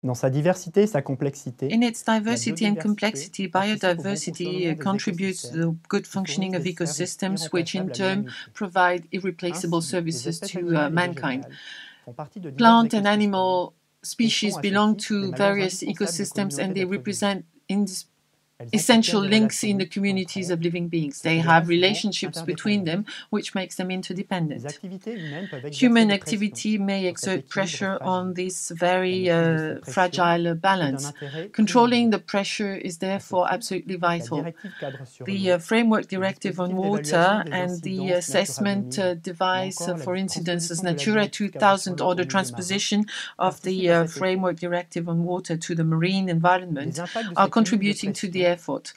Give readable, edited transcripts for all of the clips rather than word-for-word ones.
Dans sa diversité et sa complexité, In its diversity and biodiversité complexity, biodiversity contributes to the good functioning of ecosystems, which in turn provide irreplaceable services to mankind. Plant and animal species belong to various ecosystems, and they represent essential links in the communities of living beings. They have relationships between them, which makes them interdependent. Human activity may exert pressure on this very fragile balance. Controlling the pressure is therefore absolutely vital. The Framework Directive on Water and the assessment device for incidences Natura 2000 or the transposition of the Framework Directive on Water to the marine environment are contributing to the effort.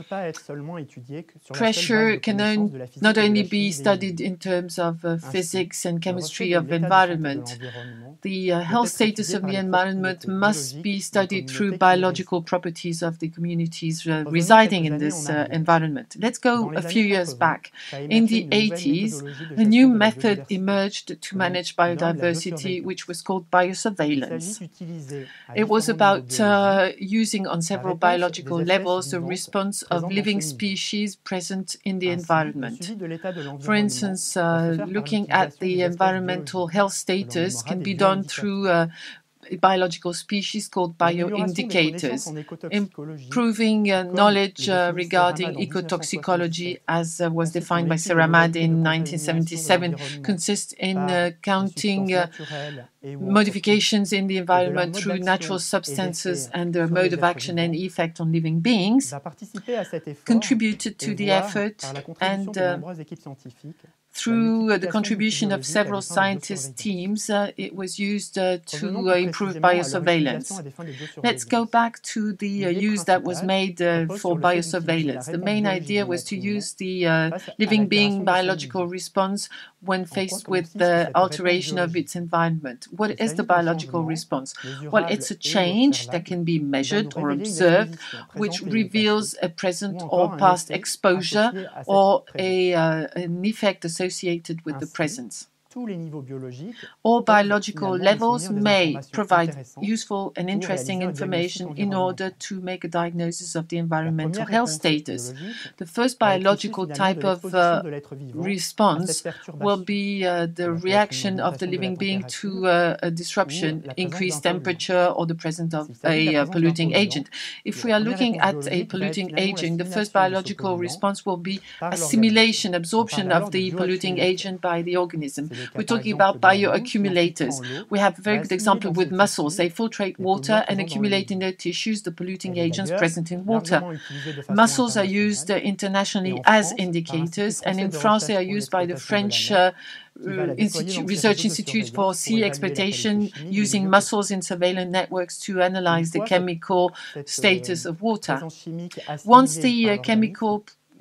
Pressure can not only be studied in terms of physics and chemistry of environment. The health status of the environment must be studied through biological properties of the communities residing in this environment. Let's go a few years back. In the 80s, a new method emerged to manage biodiversity, which was called biosurveillance. It was about using on several biological levels the response of living species present in the environment. For instance, looking at the environmental health status can be done through biological species called bioindicators. Improving knowledge regarding ecotoxicology, as was defined by Seramad in 1977, consists in counting modifications in the environment through natural substances and their mode of action and effect on living beings, contributed to the effort, and through the contribution of several scientist teams, it was used to improve biosurveillance. Let's go back to the use that was made for biosurveillance. The main idea was to use the living being biological response when faced with the alteration of its environment. What is the biological response? Well, it's a change that can be measured or observed, which reveals a present or past exposure or an effect associated with the presence. All biological levels may provide useful and interesting information in order to make a diagnosis of the environmental health status. The first biological type of response will be the reaction of the living being to a disruption, increased temperature, or the presence of a polluting agent. If we are looking at a polluting agent, the first biological response will be assimilation, absorption of the polluting agent by the organism. We're talking about bioaccumulators. We have a very good example with mussels. They filtrate water and accumulate in their tissues the polluting agents present in water. Mussels are used internationally as indicators, and in France they are used by the French Research Institute for Sea Exploitation, using mussels in surveillance networks to analyze the chemical status of water. Once the chemical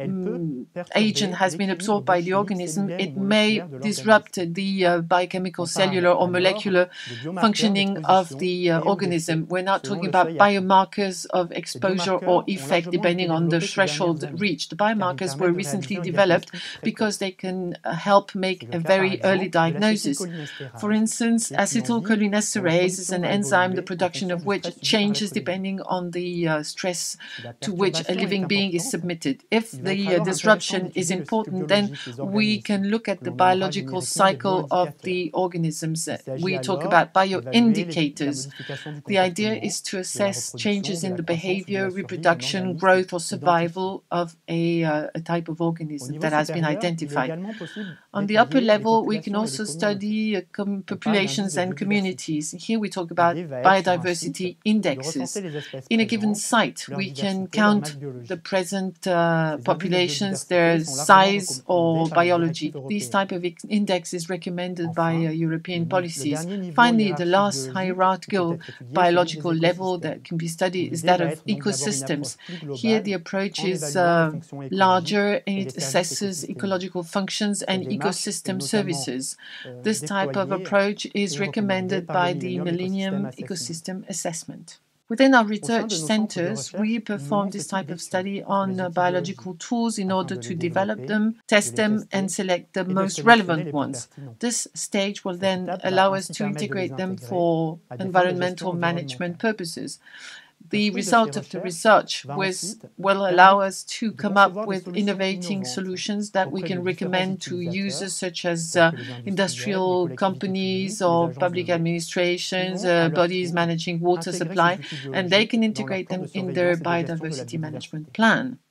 agent has been absorbed by the organism, it may disrupt the biochemical, cellular, or molecular functioning of the organism. We're not talking about biomarkers of exposure or effect depending on the threshold reached. The biomarkers were recently developed because they can help make a very early diagnosis. For instance, acetylcholinesterase is an enzyme, the production of which changes depending on the stress to which a living being is submitted. If the disruption is important, then we can look at the biological cycle of the organisms. We talk about bioindicators. The idea is to assess changes in the behavior, reproduction, growth, or survival of a type of organism that has been identified. On the upper level, we can also study populations and communities. Here we talk about biodiversity indexes. In a given site, we can count the present populations, their size or biology. This type of index is recommended by European policies. Finally, the last hierarchical biological level that can be studied is that of ecosystems. Here the approach is larger and it assesses ecological functions and ecosystem services. This type of approach is recommended by the Millennium Ecosystem Assessment. Within our research centers, we perform this type of study on biological tools in order to develop them, test them, and select the most relevant ones. This stage will then allow us to integrate them for environmental management purposes. The result of the research will allow us to come up with innovating solutions that we can recommend to users such as industrial companies or public administrations, bodies managing water supply, and they can integrate them in their biodiversity management plan.